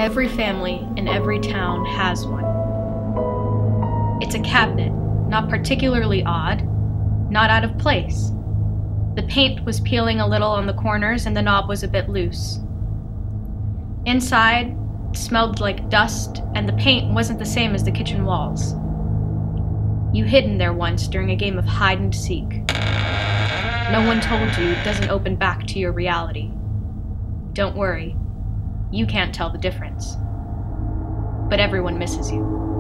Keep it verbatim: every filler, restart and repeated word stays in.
Every family in every town has one. It's a cabinet, not particularly odd, not out of place. The paint was peeling a little on the corners and the knob was a bit loose. Inside, it smelled like dust, and the paint wasn't the same as the kitchen walls. You hid in there once during a game of hide and seek. No one told you it doesn't open back to your reality. Don't worry, you can't tell the difference. But everyone misses you.